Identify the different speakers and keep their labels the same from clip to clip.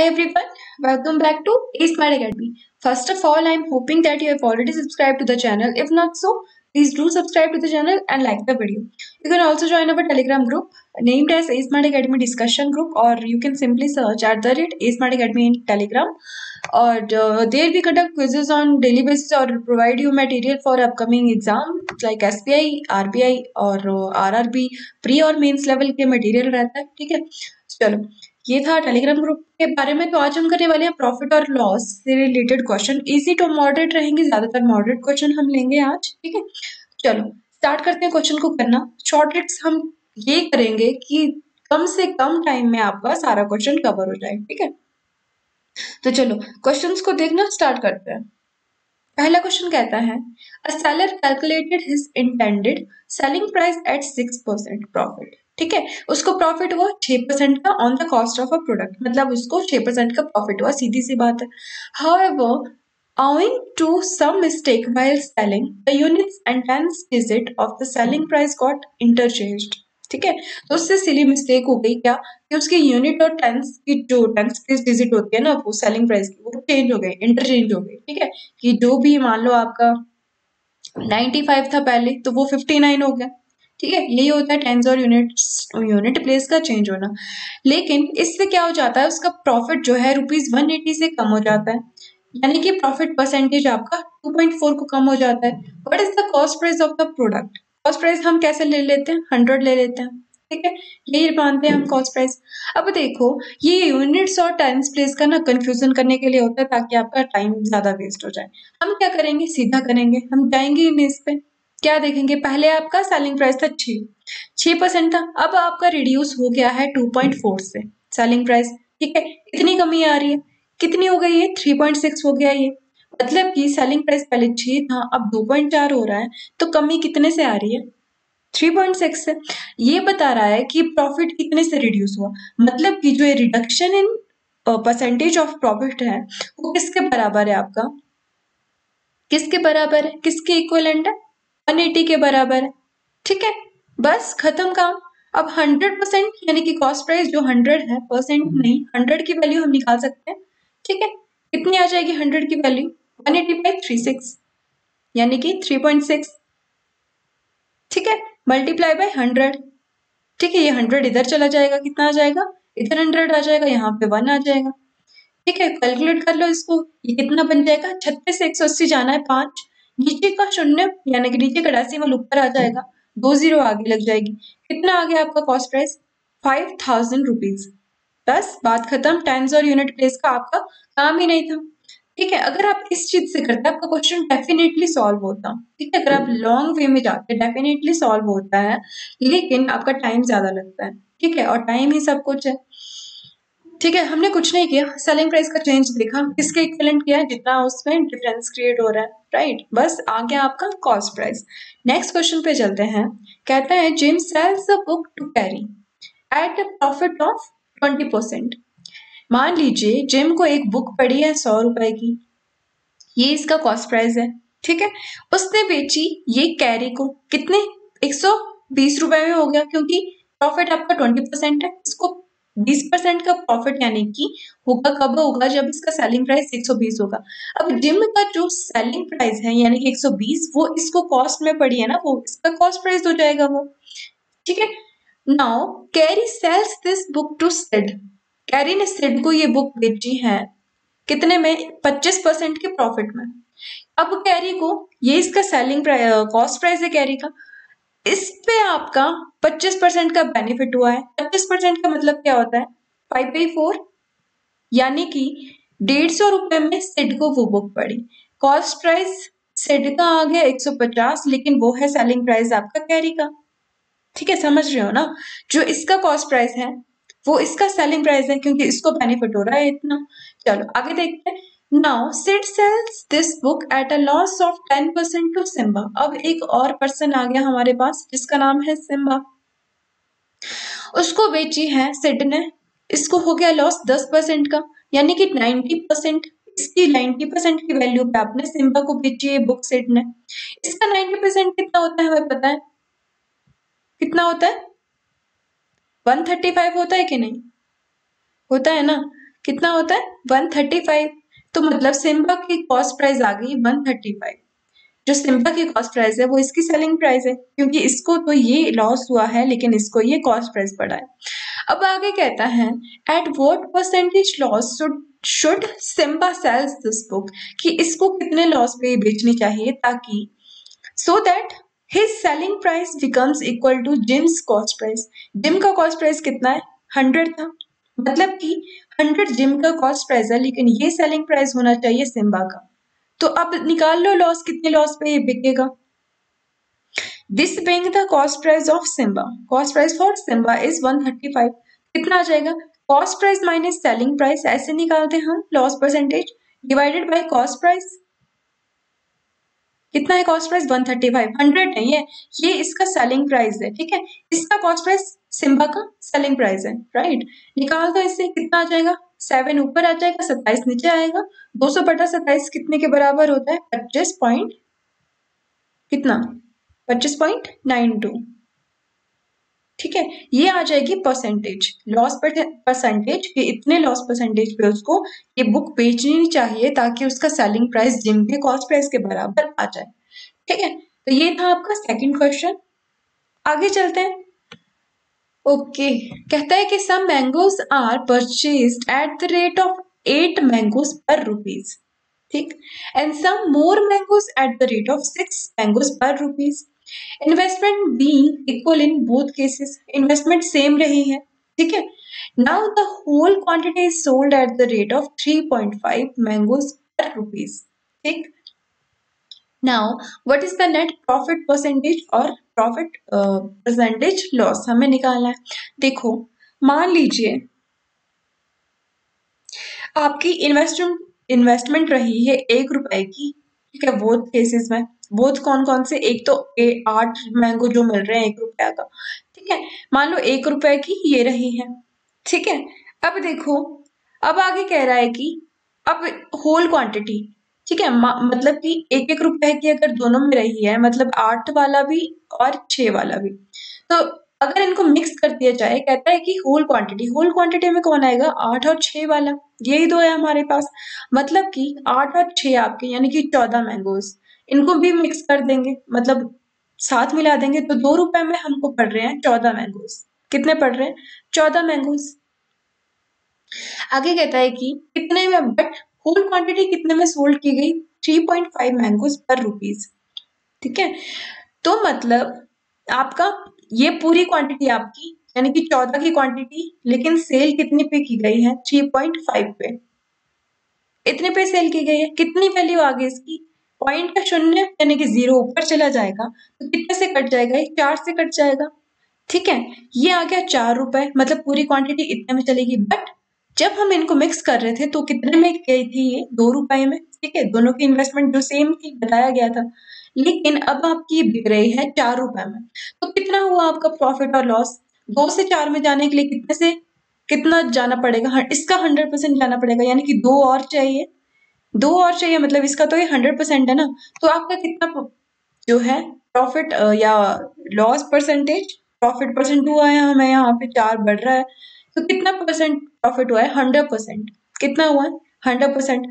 Speaker 1: Hi everyone, welcome back to A-Smart Academy. First of all, I'm hoping that you have already subscribed to the channel. If not so, please do subscribe to the channel and like the video. You can also join our Telegram group named as A-Smart Academy Discussion Group, or you can simply search at the rate A-Smart Academy in Telegram. Or there we conduct quizzes on daily basis or provide you material for upcoming exam like SBI, RBI और RRB pre और mains level के material रहता है. ठीक है, चलो ये था टेलीग्राम ग्रुप के बारे में. तो आज हम करने वाले हैं प्रॉफिट और लॉस से related question. Easy to moderate रहेंगे, ज्यादातर मॉडरेट क्वेश्चन हम लेंगे आज. ठीक है, चलो स्टार्ट करते हैं क्वेश्चन को करना. शॉर्ट ट्रिक्स हम ये करेंगे कि कम से कम टाइम में आपका सारा क्वेश्चन कवर हो जाए. ठीक है, तो चलो क्वेश्चंस को देखना स्टार्ट करते हैं. पहला क्वेश्चन कहता है a seller calculated his intended selling price at 6% profit. ठीक है, उसको प्रॉफिट हुआ 6% का on the cost of a product, मतलब उसको 6% का प्रॉफिट हुआ, सीधी सी बात है. However owing to some mistake while selling, the units and tens digit of the selling price got interchanged. ठीक है, तो उससे सिली मिस्टेक हो गई क्या कि उसकी यूनिट और टेंस की जो टेंस प्लेस डिजिट होती है ना वो सेलिंग प्राइस की, वो चेंज हो गई, इंटरचेंज हो गई. ठीक है, कि जो भी मान लो आपका 95 था पहले तो वो 59 हो गया. ठीक है, यही होता है टेंस और यूनिट प्लेस का चेंज होना. लेकिन इससे क्या हो जाता है, उसका प्रॉफिट जो है ₹180 से कम हो जाता है, यानी कि प्रॉफिट परसेंटेज आपका 2.4 को कम हो जाता है. What is the cost price of the product? Cost price हम कैसे ले लेते हैं, 100 ले लेते हैं. ठीक है, यही मानते हैं हम कॉस्ट प्राइस. अब देखो ये यूनिट्स और टाइम्स प्लेस का ना कंफ्यूजन करने के लिए होता है ताकि आपका टाइम ज्यादा वेस्ट हो जाए. हम क्या करेंगे, सीधा करेंगे, हम जाएंगे इमेज पे. क्या देखेंगे, पहले आपका सेलिंग प्राइस था 6% था, अब आपका रिड्यूस हो गया है 2.4 से सेलिंग प्राइस. ठीक है, इतनी कमी आ रही है, कितनी हो गई है, 3.6 हो गया ये. मतलब कि सेलिंग प्राइस पहले 6 था, अब 2.4 हो रहा है, तो कमी कितने से आ रही है, 3.6 से. ये बता रहा है कि प्रॉफिट कितने से रिड्यूस हुआ, मतलब कि जो ये reduction in percentage of profit है वो किसके बराबर है, आपका किसके बराबर है, किसके इक्वलेंट है, 180 के बराबर है. ठीक है, बस खत्म काम. अब 100% यानी कि कॉस्ट प्राइस जो 100 है, परसेंट नहीं, 100 की वैल्यू हम निकाल सकते हैं. ठीक है, कितनी आ जाएगी 100 की वैल्यू, 180/36 यानी कि 3.6. ठीक है, मल्टीप्लाई बाय 100. ठीक है, ये 100 इधर चला जाएगा, कितना आ जाएगा, इधर 100 आ जाएगा, यहाँ पे 1 आ जाएगा. ठीक है, कैलकुलेट कर लो इसको, ये कितना बन जाएगा, 36 से 180 जाना है 5, नीचे का शून्य यानी कि नीचे का डेसिमल ऊपर आ जाएगा, 2 जीरो आगे लग जाएगी. कितना आ गया आपका कॉस्ट प्राइस, 5000 रुपीज. बस बात खत्म, टाइम्स और यूनिट प्लेस का आपका काम ही नहीं था. ठीक है, अगर आप इस चीज से करते आपका क्वेश्चन डेफिनेटली सॉल्व होता. ठीक है, अगर आप लॉन्ग वे में जाते डेफिनेटली सॉल्व होता है, लेकिन आपका टाइम ज्यादा लगता है. ठीक है, और टाइम ही सब कुछ है. ठीक है, हमने कुछ नहीं किया, सेलिंग प्राइस का चेंज देखा, किसके इक्विवेलेंट किया, जितना उसमें डिफरेंस क्रिएट हो रहा है. राइट, बस आ गया आपका कॉस्ट प्राइस. नेक्स्ट क्वेश्चन पे चलते हैं. कहता है Jim sells a book to Carrie at a profit of 20%. मान लीजिए जिम को एक बुक पड़ी है 100 रुपए की, ये इसका कॉस्ट प्राइस है. ठीक है, उसने बेची ये कैरी को कितने, 120 रुपए में हो गया, क्योंकि प्रॉफिट आपका 20% है, इसको 20% का प्रॉफिट यानी कि होगा, कब होगा, जब इसका सेलिंग प्राइस 120 होगा. अब जिम का जो सेलिंग प्राइस है यानी कि 120, वो इसको कॉस्ट में पड़ी है ना, वो इसका कॉस्ट प्राइस हो जाएगा वो. ठीक है, now Carrie sells this book to Sid. Carrie ने सिड को ये बुक बेची है कितने में, 25% के प्रॉफिट में. अब कैरी को, ये इसका सेलिंग कॉस्ट प्राइस है कैरी का, इस पे आपका 25% का बेनिफिट हुआ है. 25% का मतलब क्या होता है, 5/4, यानी कि 150 रुपए में सिड को वो बुक पड़ी. कॉस्ट प्राइस सिड का आ गया 150, लेकिन वो है सेलिंग प्राइस आपका कैरी का. ठीक है, समझ रहे हो ना, जो इसका कॉस्ट प्राइस है वो इसका सेलिंग प्राइस है, क्योंकि इसको बेनिफिट हो रहा है इतना. चलो आगे देखते हैं. Now Sid sells this book at a loss of 10% to Simba. अब एक और पर्सन आ गया हमारे पास जिसका नाम है सिम्बा, उसको बेची है सिड ने, इसको हो गया लॉस 10% का, यानी कि 90%. इसकी 90% की वैल्यू पे आपने सिम्बा को बेची है बुक सिड ने. इसका 90% कितना होता है हमें पता है, कितना होता है, 135 होता है कि नहीं, होता है ना. कितना होता है 135। तो मतलब सिम्बा की कॉस्ट प्राइस आ गई 135। जो सिम्बा की कॉस्ट प्राइस है वो इसकी सेलिंग प्राइस है, क्योंकि इसको तो ये लॉस हुआ है लेकिन इसको ये कॉस्ट प्राइस पड़ा है। अब आगे कहता है at what percentage loss should Simba sells this book, कि इसको कितने लॉस पे बेचनी चाहिए ताकि so that his selling price becomes equal to Jim's cost price. Jim का कॉस्ट प्राइस कितना है 100 था, मतलब कि 100 जिम का कॉस्ट प्राइस है लेकिन ये सेलिंग प्राइस होना चाहिए सिम्बा का। तो अब निकाल लो लॉस, कितने लॉस पे ये बिकेगा। This being the cost price of Simba, cost price for Simba is 135। कितना आ जाएगा cost price minus selling price, ऐसे निकालते हैं हम loss percentage divided by cost price. कितना है कॉस्ट प्राइस 135, 100 नहीं है, ये इसका सेलिंग प्राइस है, ठीक है। इसका कॉस्ट प्राइस सिम्बा का सेलिंग प्राइस है, राइट। निकाल दो इससे, कितना आ जाएगा 7 ऊपर आ जाएगा 27 नीचे आएगा। 200/27 कितने के बराबर होता है 25 पॉइंट कितना 25.92, ठीक है। ये आ जाएगी परसेंटेज लॉस परसेंटेज कि इतने लॉस परसेंटेज पे उसको ये बुक बेचनी चाहिए ताकि उसका सेलिंग प्राइस जिम के कॉस्ट प्राइस के बराबर आ जाए, ठीक है। तो ये था आपका सेकंड क्वेश्चन। आगे चलते हैं। ओके, कहता है कि some mangoes are purchased at the rate of 8 mangoes per rupees, ठीक, and some more mangoes at the rate of 6 mangoes per rupees. Investment being equal in both cases, investment same रही है, ठीक है। Now the whole quantity is sold at the rate of 3.5 mangoes per rupees, ठीक। Now what is the net profit percentage और profit percentage loss हमें निकालना है। देखो, मान लीजिए आपकी इन्वेस्टमेंट रही है 1 रुपए की, ठीक है। बोथ केसेस में, बोथ कौन कौन से, एक तो 8 मैंगो जो मिल रहे हैं 1 रुपया का, ठीक है। मान लो 1 रुपए की ये रही है, ठीक है। अब देखो, अब आगे कह रहा है कि अब होल क्वांटिटी, ठीक है, मतलब कि 1-1 रुपए की अगर दोनों में रही है, मतलब 8 वाला भी और 6 वाला भी, तो अगर इनको मिक्स कर दिया जाए, कहता है कि होल क्वांटिटी में कौन आएगा 8 और 6 वाला, यही दो है हमारे पास। मतलब कि 8 और 6 आपके यानी कि 14 मैंगोज, इनको भी मिक्स कर देंगे, मतलब साथ मिला देंगे, तो 2 रुपए में हमको पड़ रहे हैं 14 मैंगोज। कितने पड़ रहे हैं 14 मैंगोज। आगे कहता है कि कितने में, बट होल क्वांटिटी कितने में सोल्ड की गई 3.5 मैंगोज पर रुपीज, ठीक है। तो मतलब आपका ये पूरी क्वांटिटी आपकी यानी कि 14 की क्वांटिटी, लेकिन सेल कितने पे की गई है 3.5 पे, इतने पे सेल की गई है। कितनी वैल्यू आ गई इसकी, पॉइंट का शून्य यानी कि 0 ऊपर चला जाएगा तो कितने से कट जाएगा, ये 4 से कट जाएगा, ठीक है। ये आ गया 4 रुपए, मतलब पूरी क्वांटिटी इतने में चलेगी। बट जब हम इनको मिक्स कर रहे थे तो कितने में गई थी ये 2 रुपए में, ठीक है। दोनों की इन्वेस्टमेंट जो सेम थी बताया गया था, लेकिन अब आपकी ये बिक रही है 4 रुपए में। तो कितना हुआ आपका प्रॉफिट और लॉस, 2 से 4 में जाने के लिए कितने से कितना जाना पड़ेगा, इसका 100% जाना पड़ेगा, यानी कि 2 और चाहिए, 2 और चाहिए, मतलब इसका तो ये 100% है ना। तो आपका कितना जो है प्रॉफिट या लॉस परसेंटेज, प्रॉफिट परसेंट हुआ है हमें यहाँ पे 4 बढ़ रहा है, तो कितना परसेंट प्रॉफिट हुआ है 100%। कितना हुआ है 100%।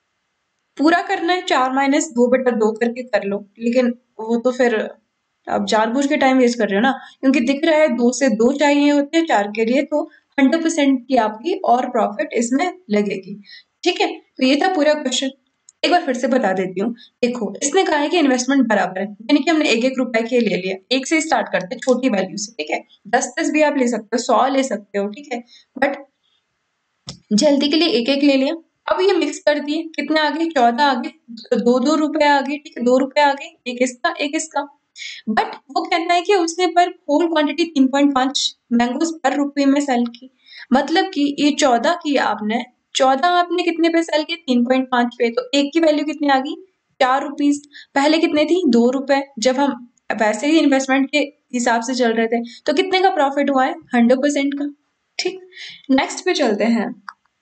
Speaker 1: पूरा करना है 4 माइनस 2/2 करके कर लो, लेकिन वो तो फिर आप जानबूझ के टाइम वेस्ट कर रहे हो ना, क्योंकि दिख रहा है 2 से 2 चाहिए होते हैं 4 के लिए, तो 100% की आपकी और प्रॉफिट इसमें लगेगी, ठीक है। तो ये था पूरा क्वेश्चन। एक बार फिर से बता देती हूँ। देखो, इसने कहा है कि इन्वेस्टमेंट बराबर है, यानी कि हमने 1-1 रुपए के ले लिया, एक से स्टार्ट करते हैं छोटी वैल्यू से, ठीक है। 10-10 भी आप ले सकते हो, 100 ले सकते हो, ठीक है। बट जल्दी के लिए 1-1 ले लिया। अब ये मिक्स कर दिए, कितने आ गए 14 आ गए, तो 2-2 रुपए आ गए, ठीक है। 2 रुपए आ गए, एक इसका एक इसका। बट वो कहता है कि उसने पर होल क्वांटिटी 3.5 मैंगोज पर रुपए में सेल की, मतलब कि ये 14 की आपने, 14 आपने कितने पे सेल किए 3.5 पे, तो एक की वैल्यू कितनी आ गई 4 रुपीज। पहले कितने थी 2 रुपए, जब हम वैसे ही इन्वेस्टमेंट के हिसाब से चल रहे थे, तो कितने का प्रॉफिट हुआ है 100% का, ठीक। नेक्स्ट पे चलते हैं।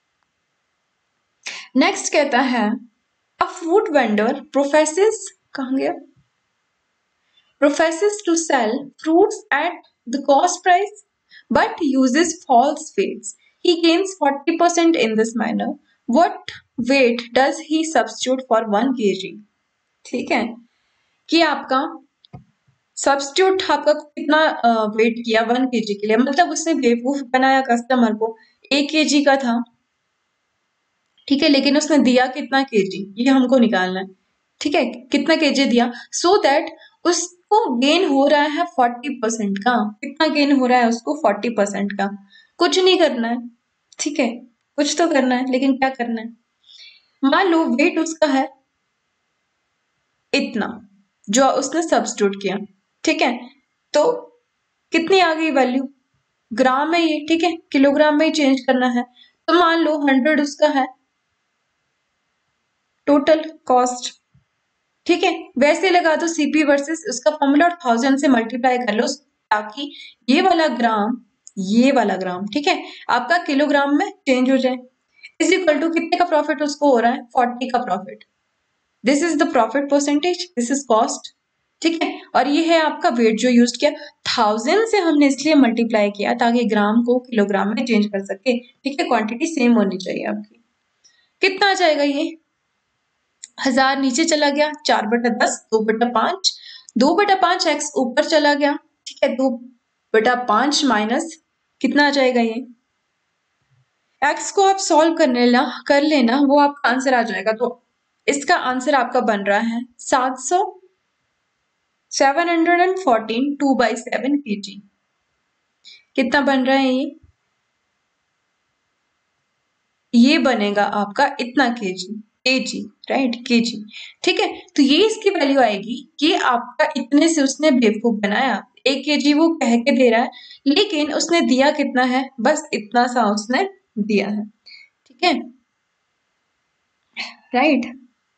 Speaker 1: नेक्स्ट कहता है अ फ्रूट वेंडर प्रोफेसेस, कहाँ गया, professes to sell fruits at the cost price but uses false faith, He gains 40% in this manner. What weight does he substitute for 1 kg? ठीक है, कि आपका सब्स्टिट्यूट आपका कितना वेट किया 1 kg के लिए, मतलब उसने बेवकूफ बनाया कस्टमर को, 1 kg का था, ठीक है, लेकिन उसने दिया कितना केजी, ये हमको निकालना है, ठीक है, कितना केजी दिया, सो दैट उसको गेन हो रहा है 40% का। कितना गेन हो रहा है उसको? 40% का। कुछ नहीं करना है, ठीक है, कुछ तो करना है, लेकिन क्या करना है? मान लो वेट उसका है इतना, जो उसने सब्स्टिट्यूट किया, ठीक है, तो कितनी आ गई वैल्यू? ग्राम में ये, ठीक है, किलोग्राम में ही चेंज करना है, तो मान लो 100 उसका है टोटल कॉस्ट, ठीक है, वैसे लगा दो सीपी वर्सेस उसका फॉर्मूला और 1000 से मल्टीप्लाई कर लो, ताकि ये वाला ग्राम, ठीक है, आपका किलोग्राम में चेंज हो जाए। इज इक्वल टू कितने का प्रॉफिट उसको हो रहा है? 40 का profit. This is the profit percentage, this is cost, ठीक है, और ये है आपका वेट जो यूज किया। 1000 से हमने इसलिए मल्टीप्लाई किया ताकि ग्राम को किलोग्राम में चेंज कर सके, ठीक है, क्वांटिटी सेम होनी चाहिए आपकी। कितना आ जाएगा ये? 1000 नीचे चला गया, 4/10, 2/5, 2/5 एक्स ऊपर चला गया, ठीक है, 2/5 माइनस कितना आ जाएगा ये? एक्स को आप सॉल्व कर लेना, वो आपका आंसर आ जाएगा। तो इसका आंसर आपका बन रहा है 714 2/7 kg। कितना बन रहा है ये बनेगा आपका इतना केजी, राइट, केजी, ठीक है, तो ये इसकी वैल्यू आएगी कि आपका इतने से उसने बेवकूफ बनाया, 1 kg वो कह के दे रहा है, लेकिन उसने दिया कितना है? बस इतना सा उसने दिया है, ठीक है, राइट।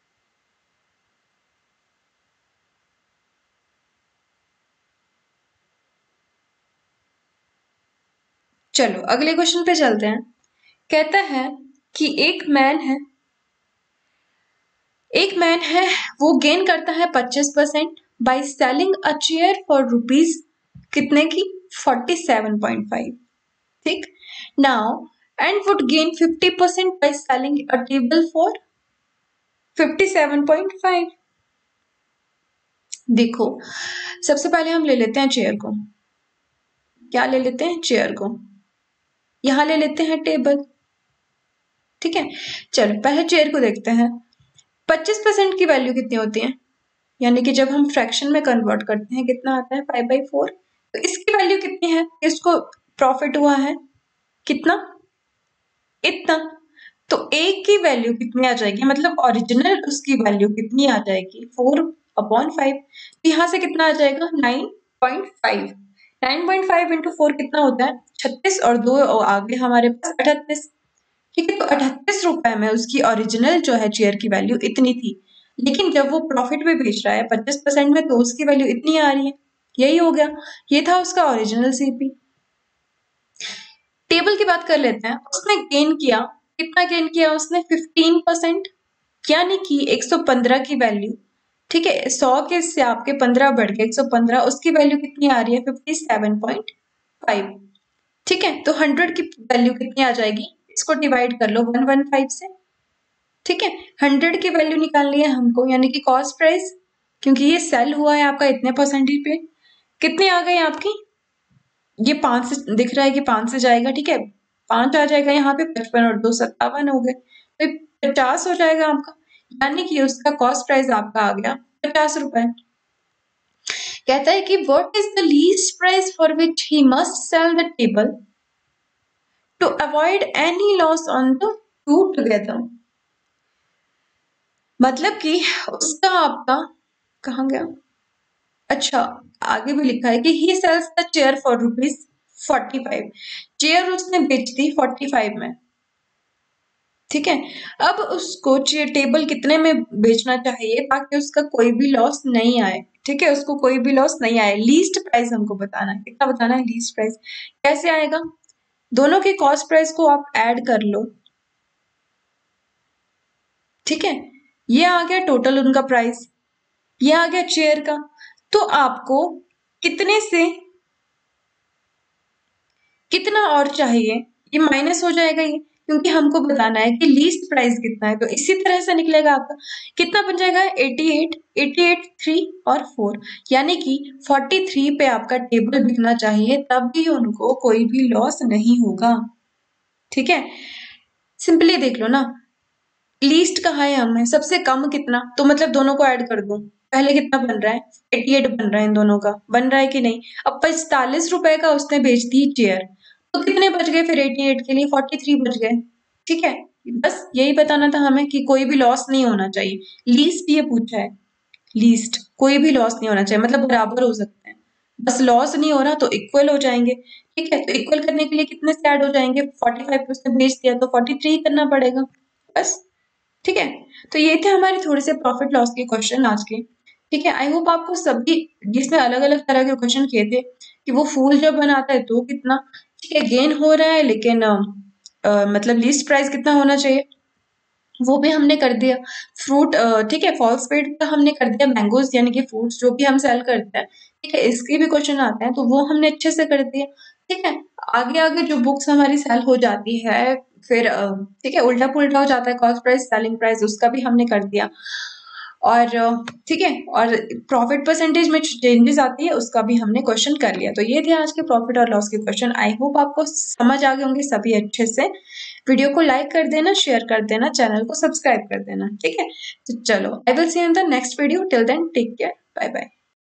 Speaker 1: चलो अगले क्वेश्चन पे चलते हैं। कहता है कि एक मैन है, वो गेन करता है 25% by selling a chair for rupees कितने की? 47.5, ठीक, now and would gain 50% by selling a table for 57.5। देखो, सबसे पहले हम ले लेते हैं चेयर को। क्या ले लेते हैं? चेयर को। यहां ले लेते हैं टेबल, ठीक है, चलो पहले चेयर को देखते हैं। 25% की वैल्यू कितनी होती है? यानी कि जब हम फ्रैक्शन में कन्वर्ट करते हैं कितना आता है? 5/4। तो इसकी वैल्यू कितनी है? इसको प्रॉफिट हुआ है कितना? इतना। तो एक की वैल्यू कितनी आ जाएगी, मतलब ओरिजिनल उसकी वैल्यू कितनी आ जाएगी? 4/5। तो यहाँ से कितना आ जाएगा? 9.5। 9.5 इंटू 4 कितना होता है? 36, और 2 आगे हमारे पास 38, ठीक है, तो 38 रुपए में उसकी ओरिजिनल जो है चेयर की वैल्यू इतनी थी, लेकिन जब वो प्रॉफिट में बेच रहा है 25% में, तो उसकी वैल्यू इतनी आ रही है। यही हो गया, ये था उसका ओरिजिनल सीपी। टेबल की बात कर लेते हैं। उसने गेन किया, कितना गेन किया उसने? 15%, यानी कि 115 की वैल्यू, ठीक है, 100 के से आपके 15 बढ़ के 115, उसकी वैल्यू कितनी आ रही है? 57.5, ठीक है, तो 100 की वैल्यू कितनी आ जाएगी? इसको डिवाइड कर लो 115 से, ठीक है, 100 की वैल्यू निकालनी है हमको, यानी कि कॉस्ट प्राइस, क्योंकि ये सेल हुआ है आपका इतने परसेंटेज पे। कितनी आ गई आपकी? ये 5 से दिख रहा है कि 5 से जाएगा, ठीक है, 5 आ जाएगा यहाँ पे, 55 और 2 57 हो गए, तो 50 हो जाएगा आपका, यानी कि उसका कॉस्ट प्राइस आपका आ गया 50 रुपए। कहता है कि what is the least price for which he must sell the table to avoid any loss on the two together. मतलब कि उसका आपका कहाँ गया? अच्छा, आगे भी लिखा है कि he sells the chair for ₹45। Chair उसने बेच दी 45 में, ठीक है, अब उसको चेयर टेबल कितने में बेचना चाहिए ताकि उसका कोई भी लॉस नहीं आए, ठीक है, उसको कोई भी लॉस नहीं आए। लीस्ट प्राइस हमको बताना है, कितना बताना है? लीस्ट प्राइस कैसे आएगा? दोनों के कॉस्ट प्राइस को आप ऐड कर लो, ठीक है, ये आ गया टोटल उनका प्राइस, ये आ गया चेयर का, तो आपको कितने से कितना और चाहिए ये माइनस हो जाएगा ये, क्योंकि हमको बताना है कि लीस्ट प्राइस कितना है। तो इसी तरह से निकलेगा आपका कितना बन जाएगा 88, 88, 3 और 4, यानी कि 43 पे आपका टेबल बिकना चाहिए, तब भी उनको कोई भी लॉस नहीं होगा। ठीक है, सिंपली देख लो ना, लीस्ट कहा है हमें, सबसे कम कितना, तो मतलब दोनों को ऐड कर दो। पहले कितना बन रहा है 88 बन रहा है, इन दोनों का बन रहा है कि नहीं। अब 45 रुपए का उसने बेच दी चेयर, तो कितने बच गए फिर 88 के लिए 43 बच गए। ठीक है, बस यही बताना था हमें कि कोई भी लॉस नहीं होना चाहिए। लीस्ट ये पूछा है, लीस्ट कोई भी लॉस नहीं होना चाहिए, मतलब बराबर हो सकते हैं, बस लॉस नहीं हो रहा तो इक्वल हो जाएंगे। ठीक है, तो इक्वल करने के लिए कितने से ऐड हो जाएंगे, 45 पे उसने बेच दिया तो 43 करना पड़ेगा बस। ठीक है, तो ये थे हमारे थोड़े से प्रॉफिट लॉस के क्वेश्चन आज के। ठीक है, आई होप आपको सभी, जिसने अलग अलग तरह के क्वेश्चन किए थे, कि वो फूल जब बनाता है तो कितना, ठीक है, गेन हो रहा है, लेकिन मतलब लीस्ट प्राइस कितना होना चाहिए वो भी हमने कर दिया। फ्रूट, ठीक है, फॉल्स पेड का हमने कर दिया, मैंगोज यानी कि फ्रूट्स जो भी हम सेल करते हैं, ठीक है, इसके भी क्वेश्चन आते हैं तो वो हमने अच्छे से कर दिया। ठीक है, आगे आगे जो बुक्स हमारी सेल हो जाती है, फिर ठीक है, उल्टा पुल्टा हो जाता है कॉस्ट प्राइस सेलिंग प्राइस, उसका भी हमने कर दिया। और ठीक है, और प्रॉफिट परसेंटेज में चेंजेस आती है उसका भी हमने क्वेश्चन कर लिया। तो ये थे आज के प्रॉफिट और लॉस के क्वेश्चन। आई होप आपको समझ आ गए होंगे सभी अच्छे से। वीडियो को लाइक कर देना, शेयर कर देना, चैनल को सब्सक्राइब कर देना। ठीक है, तो चलो, I will see you in the next video. Till then take care, bye bye.